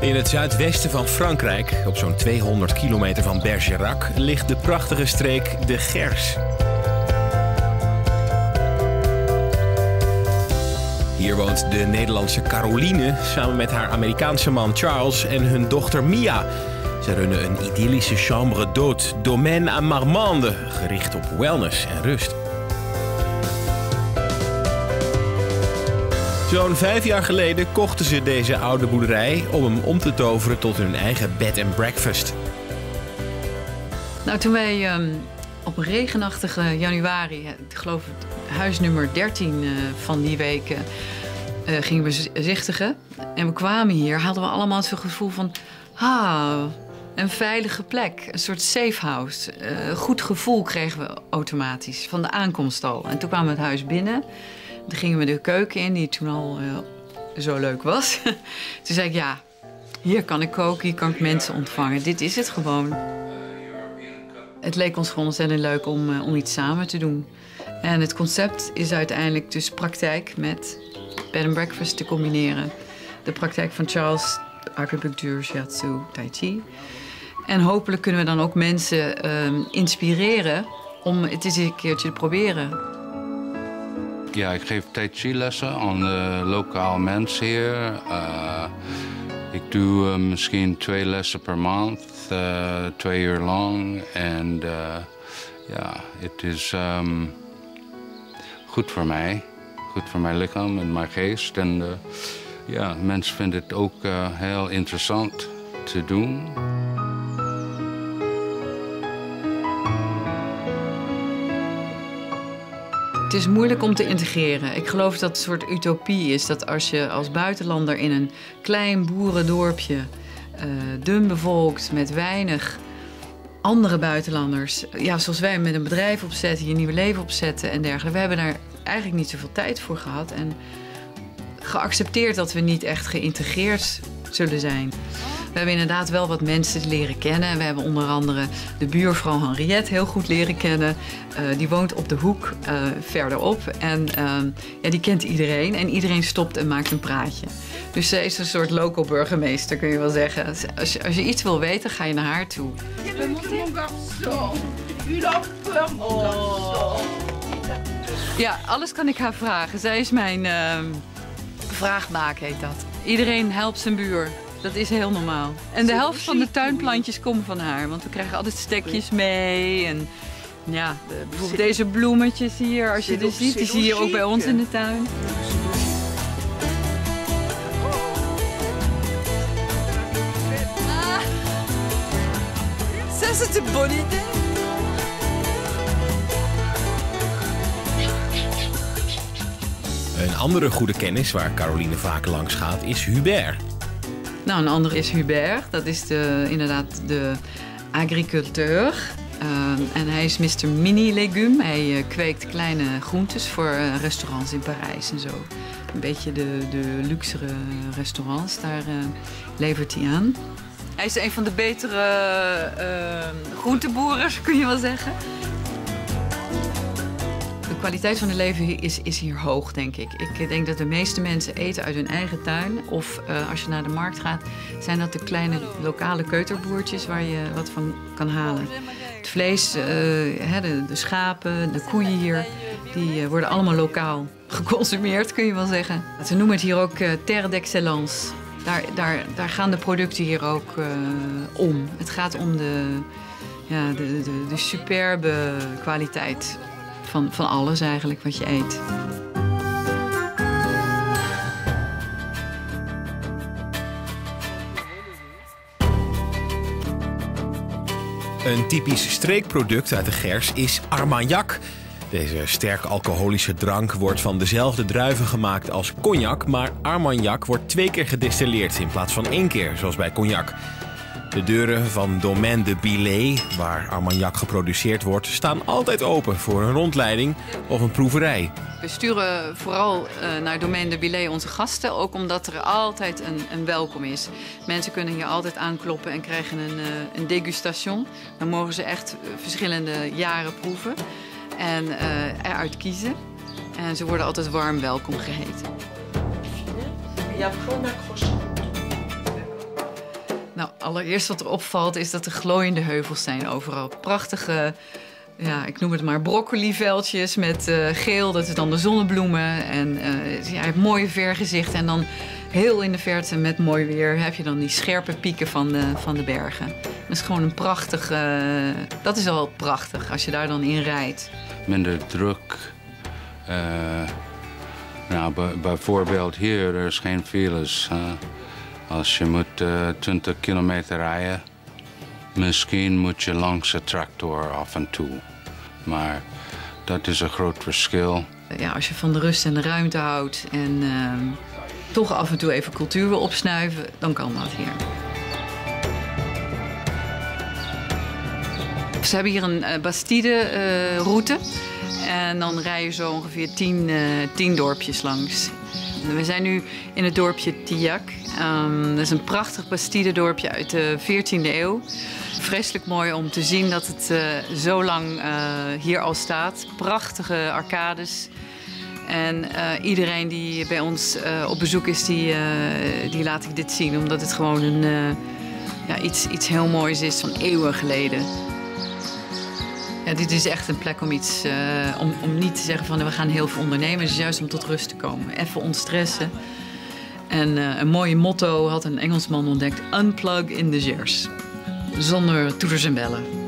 In het zuidwesten van Frankrijk, op zo'n 200 kilometer van Bergerac, ligt de prachtige streek de Gers. Hier woont de Nederlandse Caroline samen met haar Amerikaanse man Charles en hun dochter Mia. Ze runnen een idyllische chambre d'hôte, Domaine à Marmande, gericht op wellness en rust. Zo'n 5 jaar geleden kochten ze deze oude boerderij om hem om te toveren tot hun eigen bed and breakfast. Nou, toen wij op een regenachtige januari, ik geloof huisnummer 13 van die week, gingen we zichtigen. En we kwamen hier, hadden we allemaal het gevoel van, een veilige plek, een soort safe house. Goed gevoel kregen we automatisch van de aankomst al. En toen kwamen we het huis binnen. Toen gingen we de keuken in, die toen al zo leuk was. Toen zei ik, ja, hier kan ik koken, hier kan ik mensen ontvangen. Dit is het gewoon. Het leek ons gewoon ontzettend leuk om iets samen te doen. En het concept is uiteindelijk dus praktijk met bed and breakfast te combineren. De praktijk van Charles, acupunctuur, shiatsu, tai chi. En hopelijk kunnen we dan ook mensen inspireren om het eens een keertje te proberen. Ja, ik geef tai chi lessen aan lokaal mensen hier. Ik doe misschien 2 lessen per maand, 2 uur lang. En ja, het is goed voor mij. Goed voor mijn lichaam en mijn geest. En ja, mensen vinden het ook heel interessant te doen. Het is moeilijk om te integreren. Ik geloof dat het een soort utopie is. Dat als je als buitenlander in een klein boerendorpje, dun bevolkt, met weinig andere buitenlanders, ja, zoals wij met een bedrijf opzetten, je nieuwe leven opzetten en dergelijke. We hebben daar eigenlijk niet zoveel tijd voor gehad en geaccepteerd dat we niet echt geïntegreerd zullen zijn. We hebben inderdaad wel wat mensen leren kennen. We hebben onder andere de buurvrouw Henriette heel goed leren kennen. Die woont op de hoek verderop. En ja, die kent iedereen. En iedereen stopt en maakt een praatje. Dus zij is een soort local burgemeester, kun je wel zeggen. Als je iets wil weten, ga je naar haar toe. Ja, alles kan ik haar vragen. Zij is mijn vraagbaak, heet dat. Iedereen helpt zijn buur. Dat is heel normaal. En de helft van de tuinplantjes komen van haar. Want we krijgen altijd stekjes mee. En ja, bijvoorbeeld deze bloemetjes hier. Als je die ziet, die zie je ook bij ons in de tuin. Ça, c'est une bonne idée. Een andere goede kennis waar Caroline vaak langs gaat is Hubert. Nou, een andere is Hubert. Dat is inderdaad de agriculteur. En hij is Mr. Mini-legume. Hij kweekt kleine groentes voor restaurants in Parijs en zo. Een beetje de luxere restaurants, daar levert hij aan. Hij is een van de betere groenteboeren, kun je wel zeggen. De kwaliteit van het leven is hier hoog, denk ik. Ik denk dat de meeste mensen eten uit hun eigen tuin. Of als je naar de markt gaat, zijn dat de kleine lokale keuterboertjes waar je wat van kan halen. Het vlees, de schapen, de koeien hier, die worden allemaal lokaal geconsumeerd, kun je wel zeggen. Ze noemen het hier ook terre d'excellence. Daar gaan de producten hier ook om. Het gaat om de superbe kwaliteit van alles eigenlijk wat je eet. Een typisch streekproduct uit de Gers is Armagnac. Deze sterk alcoholische drank wordt van dezelfde druiven gemaakt als cognac, maar Armagnac wordt 2 keer gedistilleerd in plaats van 1 keer, zoals bij cognac. De deuren van Domaine de Billet, waar Armagnac geproduceerd wordt, staan altijd open voor een rondleiding of een proeverij. We sturen vooral naar Domaine de Billet onze gasten, ook omdat er altijd een welkom is. Mensen kunnen hier altijd aankloppen en krijgen een degustation. Dan mogen ze echt verschillende jaren proeven en eruit kiezen. En ze worden altijd warm welkom geheten. Nou, allereerst wat er opvalt is dat er glooiende heuvels zijn overal. Prachtige, ja, ik noem het maar broccoliveldjes met geel, dat is dan de zonnebloemen. En ja, je hebt mooie vergezichten en dan heel in de verte met mooi weer heb je dan die scherpe pieken van de bergen. Dat is gewoon een prachtig, dat is al prachtig als je daar dan in rijdt. Minder druk. Nou, bijvoorbeeld hier, er is geen files. Als je moet 20 kilometer rijden, misschien moet je langs de tractor af en toe. Maar dat is een groot verschil. Ja, als je van de rust en de ruimte houdt en toch af en toe even cultuur wil opsnuiven, dan kan dat hier. Ze hebben hier een Bastide-route. En dan rij je zo ongeveer 10 dorpjes langs. We zijn nu in het dorpje Tillac. Dat is een prachtig Bastide-dorpje uit de 14e eeuw. Vreselijk mooi om te zien dat het zo lang hier al staat. Prachtige arcades. En iedereen die bij ons op bezoek is, die laat ik dit zien. Omdat het gewoon ja, iets heel moois is van eeuwen geleden. Ja, dit is echt een plek om om niet te zeggen van we gaan heel veel ondernemen. Het is juist om tot rust te komen. Even ontstressen. En een mooie motto had een Engelsman ontdekt. Unplug in the Gers. Zonder toeters en bellen.